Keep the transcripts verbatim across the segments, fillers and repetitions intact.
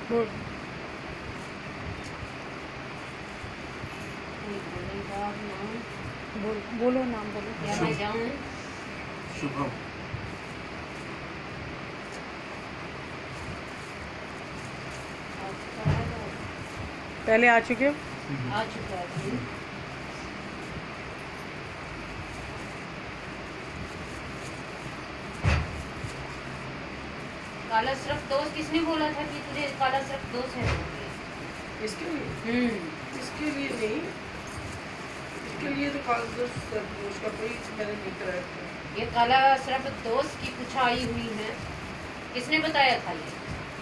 बोल बोल बोलो नाम बोलो। क्या मैं जाऊँ? शुभम। पहले आ चुके हो? आ चुका है। काला सर्प दोष किसने बोला था कि तुझे काला सर्प दोष है? इसके लिए हम्म इसके लिए नहीं, इसके लिए तो काला सर्प दोष का कोई मैंने नहीं कराया था। ये काला सर्प दोष की पुछाई हुई है, किसने बताया था? ये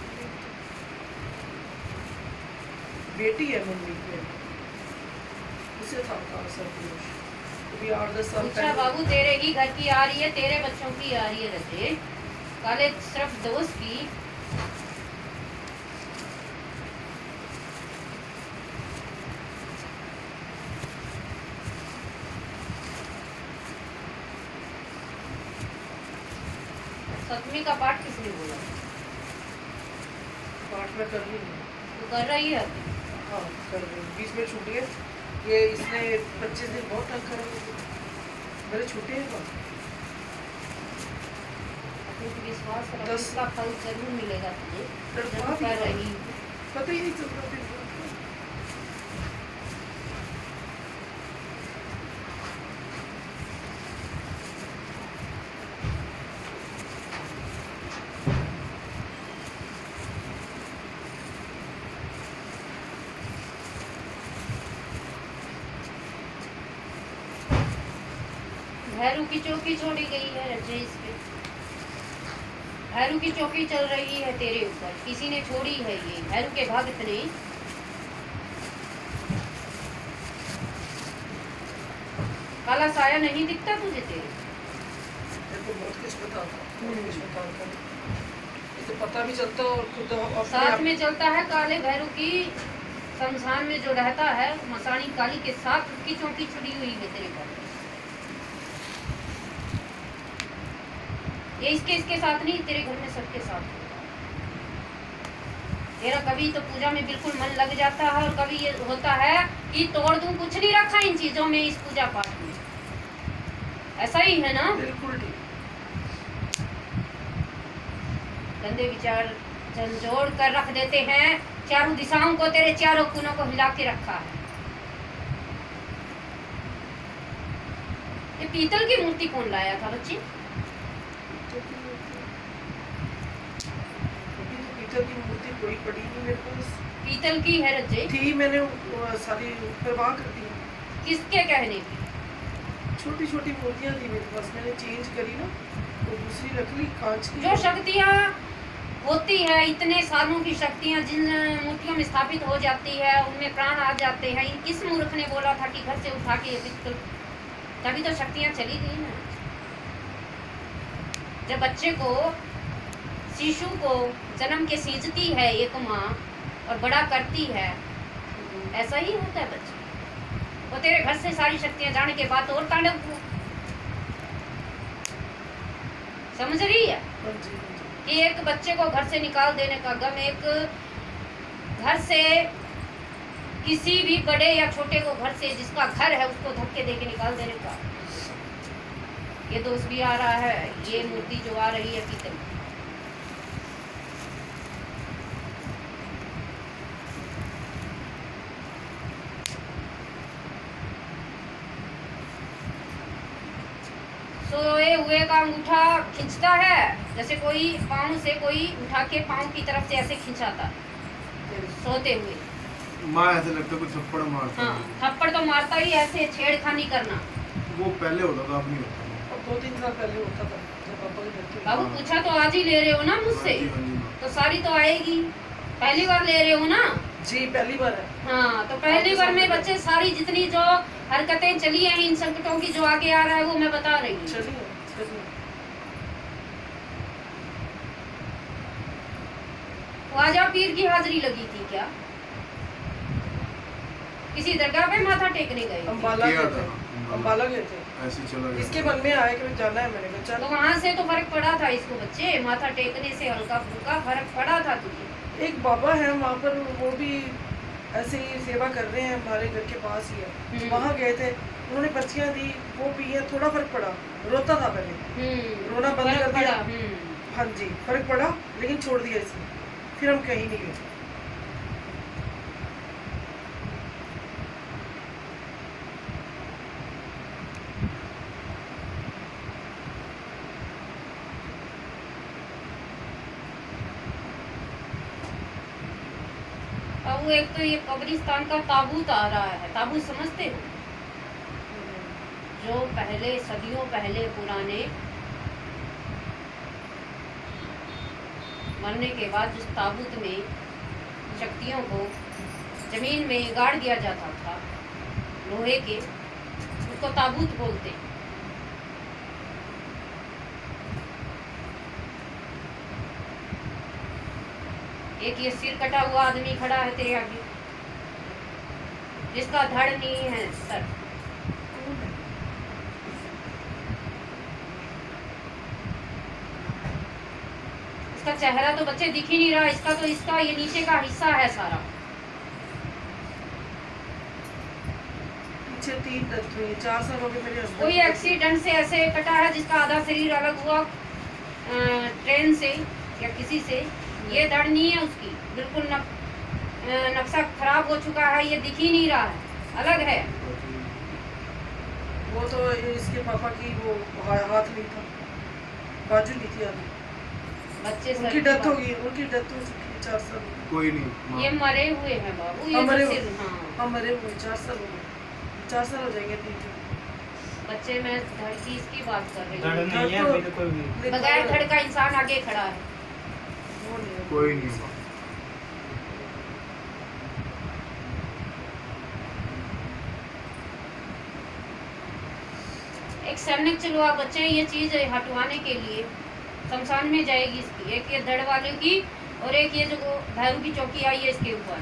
बेटी है मम्मी की, उसे था काला सर्प दोष। अभी आठ दस साल पूछा बाबू तेरे ही घर की आ रही है, तेरे बच्चों की आ रही है रजे काले सर्प दोष की। सप्तमी का पाठ किसने बोला? पाठ में कर रही हूँ। तू कर रही है अभी? हाँ कर रही हूँ, बीच में छूट गए। ये इसने पच्चीस दिन बहुत तंग कर मेरे छुट्टी है ना। विश्वास रख, दस- इसका फल जरूर मिलेगा तुझे। तड़पा जब भी कर है। रही हूँ। पता ही नहीं चलता फिर। भैरू की चौकी छोड़ी गई है रजे इस पे। भैरू की चौकी चल रही है तेरे ऊपर, किसी ने छोड़ी है ये भैरू के भक्त ने। काला साया नहीं दिखता तुझे तेरे? मेरे को बहुत कुछ पता था, बहुत कुछ पता था। इसे पता भी चलता और खुद अपने साथ आप- में चलता है काले भैरू की। शमशान में जो रहता है मसानी काली के साथ उसकी चौकी छुड़ी हुई है तेरे पर। ये इसके इसके साथ नहीं, तेरे घर में सबके साथ होता है। तेरा कभी तो पूजा में बिल्कुल मन लग जाता है और कभी ये होता है कि तोड़ दूं, कुछ नहीं रखा इन चीजों में इस पूजा पाठ में। ऐसा ही है ना? बिल्कुल ठीक। गंदे विचार झंझोड़ कर रख देते हैं, चारों दिशाओं को, तेरे चारों कोनों को हिला के रखा है। ये पीतल की मूर्ति कौन लाया था बच्ची? पीतल की मूर्ति कोई पड़ी नहीं मेरे पास। पीतल की है रज्जे? थी, मैंने वो सारी परवाह कर दी। किसके कहने की? छोटी छोटी मूर्तियां थी मेरे पास, मैंने चेंज करी ना तो दूसरी रख ली कांच की। जो शक्तियाँ होती है, इतने सालों की शक्तियाँ जिन मूर्तियों में स्थापित हो जाती है, उनमें प्राण आ जाते हैं। किस मूर्ख ने बोला था कि घर से उठा के ये पिस्तौल? तभी तो शक्तियाँ चली गई ना। जब बच्चे को, शिशु को जन्म के सींचती है एक माँ और बड़ा करती है, ऐसा ही होता है बच्चे। वो तेरे घर से सारी शक्तियाँ जाने के बाद और तांडव हुआ। समझ रही है हाँ जी, हाँ जी। कि एक बच्चे को घर से निकाल देने का गम, एक घर से किसी भी बड़े या छोटे को घर से, जिसका घर है उसको धक्के दे के निकाल देने का, ये दोष भी आ रहा है। ये मूर्ति जो आ रही है पीतल, सोए हुए का अंगूठा खींचता है, जैसे कोई पाँव से कोई उठा के पाँव की तरफ से ऐसे खींचाता सोते हुए। माँ ऐसे लगता है कुछ थप्पड़ मारता हाँ, है। थप्पड़ तो मारता ही, ऐसे छेड़खानी करना। वो पहले होता था, अब नहीं होता। अब दो तीन साल पहले होता था जब पापा के घर थे। बाबू पूछा तो आज ही ले रहे हो ना मुझसे? हाँ जी, हाँ जी, माँ। तो सारी तो आएगी, पहली बार ले रहे हो ना? जी पहली बार है। हाँ, तो पहली बार में बच्चे सारी जितनी जो हरकतें चली हैं इन संकटों की, जो आगे आ रहा है वो मैं बता रही हूँ। चलिए चलिए। ख्वाजा पीर की हाजिरी लगी थी क्या? किसी दरगाह पे माथा टेकने गए थे? अम्बाला किया गए थे, था, अम्बाला गए थे। ऐसे ही चला गया। इसके मन में आया कि मैं जाना है, मैंने कहा तो चल। वहाँ से तो फर्क पड़ा था इसको बच्चे, माथा टेकने से हल्का फुल्का फर्क पड़ा था तुझे। एक बाबा है वहाँ पर, वो भी ऐसे ही सेवा कर रहे हैं, हमारे घर के पास ही है। हम्म। वहाँ गए थे, उन्होंने पर्चियाँ दी, वो पिए, थोड़ा फर्क पड़ा। रोता था पहले, हम्म, रोना बंद फर्क कर दिया। पड़ा, हम्म। हाँ जी, फर्क पड़ा, लेकिन छोड़ दिया इसने। फिर हम कहीं नहीं गए। अब वो एक तो ये कब्रिस्तान का ताबूत आ रहा है। ताबूत समझते हो? जो पहले सदियों पहले पुराने मरने के बाद जिस ताबूत में शक्तियों को जमीन में गाड़ दिया जाता था लोहे के, उसको ताबूत बोलते हैं। एक ये सिर कटा हुआ आदमी खड़ा है तेरे आगे, जिसका धड़ नहीं है सर। इसका चेहरा तो बच्चे दिख ही नहीं रहा, इसका तो इसका ये नीचे का हिस्सा है सारा। पीछे तीन डेथ हुई, चार साल हो गए मेरे husband कोई को। एक्सीडेंट से ऐसे कटा है जिसका आधा शरीर अलग हुआ अ, ट्रेन से या किसी से। ये धड़ नहीं है उसकी, बिल्कुल न, अ, नक्शा खराब हो चुका है, ये दिख ही नहीं रहा है, अलग है। वो तो इसके पापा की वो हा- हाथ नहीं था, बाजू नहीं थी आदमी। बच्चे सर उनकी की डेथ हो बात- गई, उनकी डेथ हो चुकी है, चार साल हो गए। कोई नहीं ये माँ। मरे हुए हैं बाबू, ये हम मरे तो हुए, सिर्फ- हाँ। हम मरे हुए, चार साल हो गए, चार साल हो जाएंगे तीन जो। बच्चे मैं धड़ की इसकी बात कर रही धड़ हूँ। नहीं है तो- बिल्कुल भी। नहीं, बगैर तो- धड़ का इंसान आगे खड़ा है। वो नहीं है। कोई नहीं माँ। एक सैनिक चलवा बच्चे ये चीज हटवाने के लिए शमशान में जाएगी इसकी, एक ये धड़ वाले की और एक ये जो भैरू की चौकी आई है इसके ऊपर।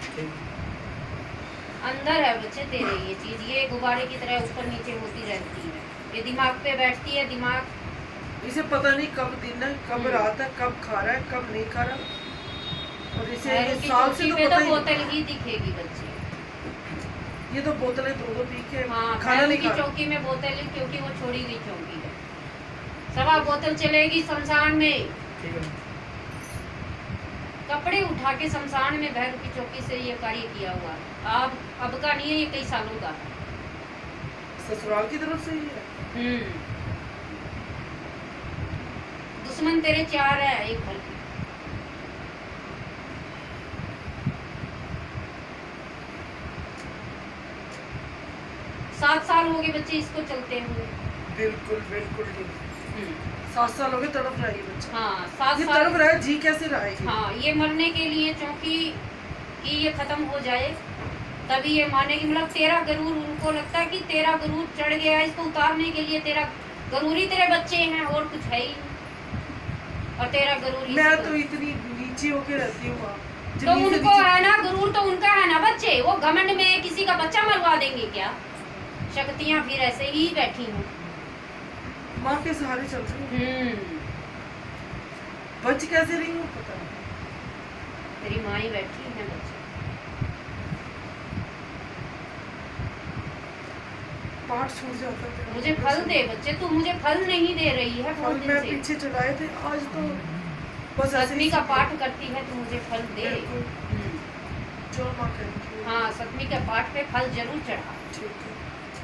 अंदर है बच्चे तेरे ये चीज, ये गुब्बारे की तरह ऊपर नीचे होती रहती है, ये दिमाग पे बैठती है। दिमाग इसे पता नहीं कब दिन है, कब हम्म। रात है, कब खा रहा है, कब नहीं खा रहा। और इसे भैरू ये की साल से चौकी तो पे पता तो ही बोतल नहीं। ही दिखेगी बच्चे। ये तो बोतलें दो दो पी के हाँ, खाना भैरू नहीं की खा रहा। चौकी में बोतल है क्योंकि वो छोड़ी गई चौकी है। सवा बोतल चलेगी शमशान में। ठीक है। कपड़े उठा के शमशान में भैरू की चौकी से ये कार्य किया हुआ है। अब अब का नहीं है, ये कई सालों का है। ससुराल की तरफ से ही है। हम्म। दुश्मन तेरे चार है एक घर के। सात साल हो गए बच्चे इसको चलते हुए। बिल्कुल बिल्कुल ठीक। हम्म। सात साल हो गए तड़प रहा है ये बच्चा। हाँ, सात ये साल। तड़प रहा है, जी कैसे रहा है ये? हाँ, ये मरने के लिए चौंकी कि ये खत्म हो जाए तभी ये माने कि मतलब तेरा गरूर, उनको लगता है कि तेरा गरूर चढ़ गया है, इसको उतारने के लिए तेरा गरूर ही तेरे बच्चे हैं और कुछ है ही नहीं। और तेरा गरूर ही मैं से- तो इतनी नीचे होके रहती हूँ वहाँ। तो जमीन से उनको नीचे- है ना गरूर, तो उनका है ना बच्चे, वो घमंड में किसी का बच्चा मरवा देंगे क्या? शक्तियाँ फिर ऐसे ही बैठी हैं। माँ के सहारे चल रही हूँ। हम्म। बच कैसे रही हूँ पता नहीं। तेरी माँ ही बैठी है बच्चे। पार्ट छूट जाता है। मुझे फल दे बच्चे, तू मुझे फल नहीं दे रही है फल बहुत दिन मैं से। पीछे चलाए थे, आज तो बस ऐसे सतमी ही का पाठ करती है तो मुझे फल दे। बिल्कुल। हम्म। जो माँ कहेगी। हाँ, सतमी के पाठ पे फल जरूर चढ़ा। ठीक है।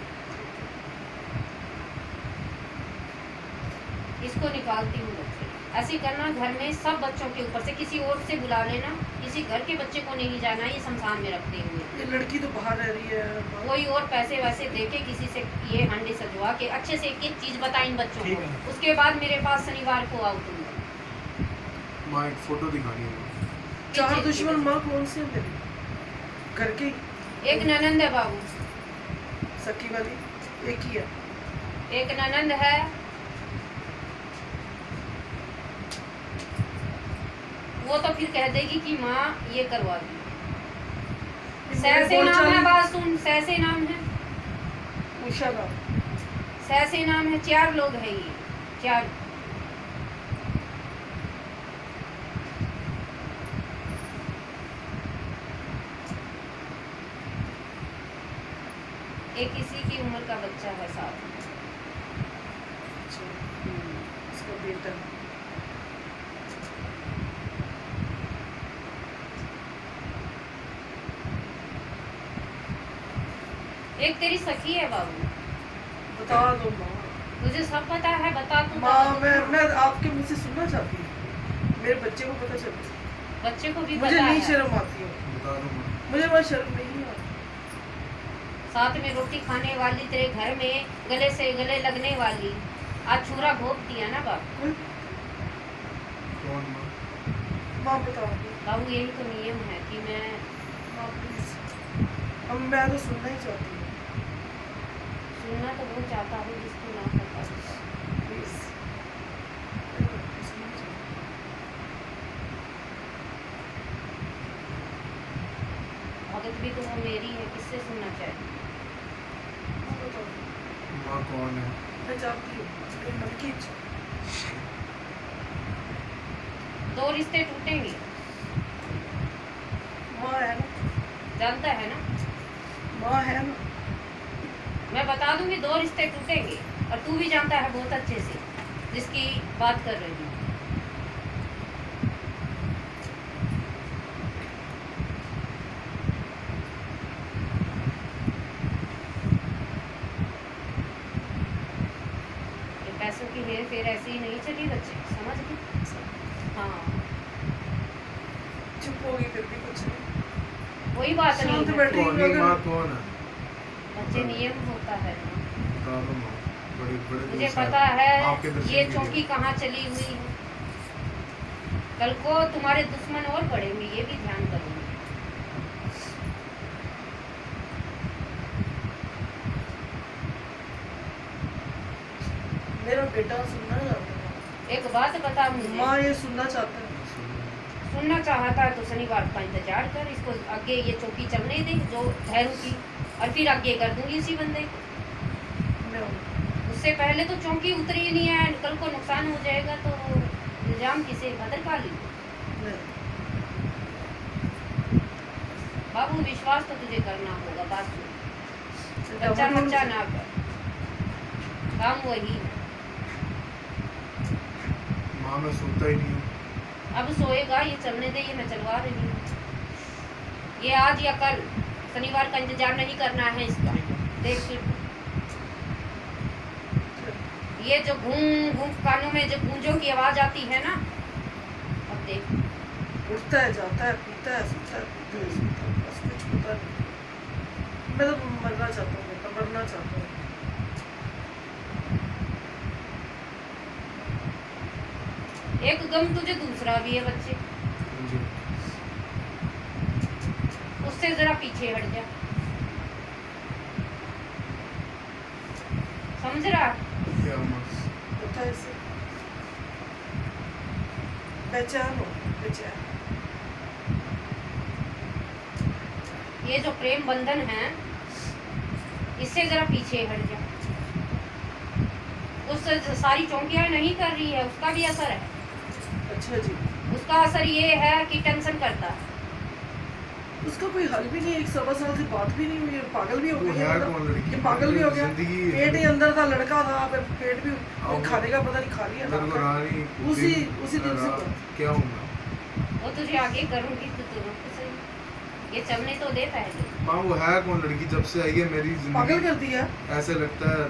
इसको निकालती हूँ बच्चे। ऐसे करना घर में सब बच्चों के ऊपर से, किसी और से बुला लेना, किसी घर के बच्चे को नहीं जाना ये शमशान में रखते हुए। ये लड़की तो बाहर रह रही है। कोई और पैसे वैसे दे के किसी से ये हंडी सजवा के अच्छे से एक एक चीज बता इन बच्चों ठीक को। है। उसके बाद मेरे पास शनिवार को आओ तुम। माँ एक फोटो दिखानी है। चार पीछे- दुश्मन माँ कौन सी है मेरी? घर की एक ननंद है बाबू, सखी वाली एक ही है। एक ननंद है, वो तो फिर कह देगी कि माँ ये करवा दी। सह से नाम है, बात सुन, सह से नाम है, उषा का सह से नाम है। चार लोग हैं ये, चार। एक इसी की उम्र का बच्चा है साथ। अच्छा, इसका बेटा। एक तेरी सखी है बाबू, बता दो माँ। तुझे सब पता है, बता तू। माँ मैं मैं आपके मुंह से सुनना चाहती हूँ, मेरे बच्चे को पता चले। बच्चे को भी मुझे पता नहीं है। शर्म आती है, बता दो माँ। मुझे वह शर्म नहीं आती। साथ में रोटी खाने वाली, तेरे घर में गले से गले लगने वाली, आज छुरा भोग दिया ना बाबू। कोई कौन माँ? माँ बता दो बाबू यही तो नियम है कि मैं माँ प्लीज। अब मैं तो सुनना ही चाहती हूँ, सुनना तो वो चाहता हूँ जिसको ना पता हो। प्लीज। भगत भी तो वो मेरी है, किससे सुनना चाहिए? माँ कौन है? मैं चाहती हूँ, मेरी मन की इच्छा। दो रिश्ते टूटेंगे, माँ है ना, जानता है ना? माँ है ना। मैं बता दूंगी, दो रिश्ते टूटेंगे और तू भी जानता है बहुत अच्छे से जिसकी बात कर रही हूँ। ये पैसों की हेर फेर ऐसे ही नहीं चली बच्चे, समझ गए? हाँ, चुप होगी फिर भी कुछ नहीं। कोई बात नहीं शांत है। बैठ- कौन है माँ? कौन है? बच्चे नियम होता है। बता दो माँ। बड़े बड़े मुझे दिल से पता है आपके दर्शन ये के लिए। चौकी कहाँ चली हुई है। कल को तुम्हारे दुश्मन और बढ़ेंगे, ये भी ध्यान करूंगी। मेरा बेटा सुनना चाहता है। एक बात बता मुझे, माँ ये सुनना चाहता है। सुनना चाहता है तो शनिवार का इंतजार कर, इसको आगे ये चौकी चलने दे जो भैरू की, और फिर आगे कर दूंगी इसी बंदे को। मैं उससे पहले तो चौकी उतरी ही नहीं है, कल को नुकसान हो जाएगा तो इल्जाम किसे? भद्रकाली। नहीं। बाबू विश्वास तो तुझे करना होगा, बात सुन। बच्चा डबल बच्चा ना कर, काम वही है। माँ मैं सोता ही नहीं हूँ। अब सोएगा, ये चलने दे, ये मैं चलवा रही हूँ। ये आज या कल, शनिवार का इंतजार नहीं करना है इसका। देख फिर ये जो घूम घूम कानों में जो गूंजों की आवाज आती है ना, अब देख। उठता है, जाता है, पीता है, सोता है, पीता है, सोता है, बस कुछ पता नहीं। मैं तो मरना चाहता हूँ, मैं तो मरना चाहता हूँ। एक गम तुझे दूसरा भी है बच्चे, जी। उससे जरा पीछे हट जा, समझ रहा? क्या माँ? पता है इसे, बेचैन हो, बेचैन। ये जो प्रेम बंधन है, इससे जरा पीछे हट जा। उस सारी चौंकियां नहीं कर रही है, उसका भी असर है। अच्छा जी। उसका असर ये है कि टेंशन करता है। उसका कोई हल भी नहीं है, एक सवा साल से बात भी नहीं हुई है, पागल भी हो वो गया है मतलब। कौन लड़की? ये पागल भी हो गया, जिंदगी पेट ही अंदर था, लड़का था, फिर पेट भी आओ। खाने का पता नहीं खा लिया मेरे को ना। रानी उसी दिन- उसी दिन से रात- क्या हूँ मैं? वो तुझे आगे करूंगी तो तू रुक सही, ये चलने तो दे पहले। माँ वो है कौन लड़की? जब से आई है मेरी पागल जिंदगी कर दिया। ऐसे लगता है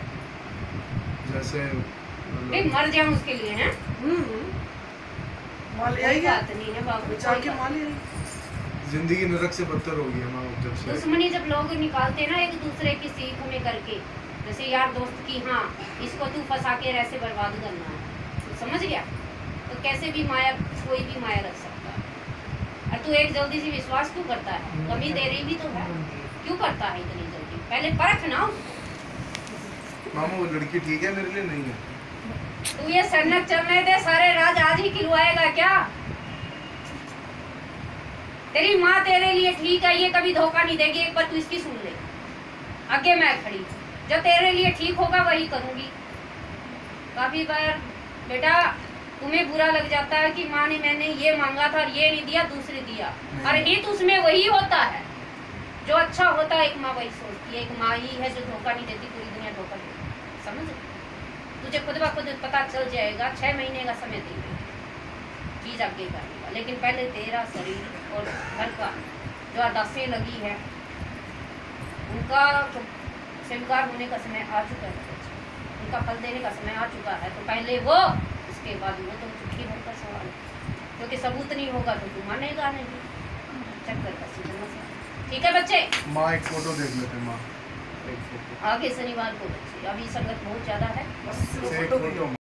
जैसे भाई मतलब मर जाऊं उसके लिए, हैं? हम्म माल ले कोई आई है, बात नहीं है बाबू, बचा कोई के बात माल ले आई। जिंदगी नरक से बदतर हो गई है माँ जब से आई। दुश्मनी जब लोग निकालते ना एक दूसरे की सीख में करके, जैसे यार दोस्त की, हाँ इसको तू फंसा के ऐसे बर्बाद करना है, तो समझ गया? तो कैसे भी माया, कोई भी माया रख सकता है। और तू एक जल्दी से विश्वास क्यों करता है? कमी दे रही भी तो है, क्यों करता है इतनी जल्दी? पहले परख ना उसको। मामा वो लड़की ठीक है मेरे लिए? नहीं है। तू ये सन्नत चलने दे, सारे राज आज ही खिलवाएगा क्या? तेरी माँ तेरे लिए ठीक है, ये कभी धोखा नहीं देगी, एक बार तू इसकी सुन ले। आगे मैं खड़ी हूँ, जो तेरे लिए ठीक होगा वही करूंगी। काफी बार बेटा तुम्हें बुरा लग जाता है कि माँ ने, मैंने ये मांगा था और ये नहीं दिया, दूसरे दिया, और हित उसमें वही होता है। जो अच्छा होता है एक माँ वही सोचती है, एक माँ ही है जो धोखा नहीं देती, पूरी दुनिया धोखा देती है। समझ, तुझे खुद ब खुद पता चल जाएगा, छः महीने का समय देंगे चीज़ आगे करने का, लेकिन पहले तेरा शरीर और घर का जो अदासें लगी है उनका तो स्वीकार होने का समय आ चुका है, उनका फल देने का समय आ चुका है। तो पहले वो, उसके बाद वो, तो चुटकी भर का सवाल है, क्योंकि सबूत नहीं होगा तो तू मानेगा नहीं। चक्कर का सीजन मसला। ठीक है बच्चे, माँ एक फोटो देख लेते माँ, एक फोटो आगे शनिवार को बच्चे, अभी संगत बहुत ज़्यादा है। बस एक फोटो भी फोटो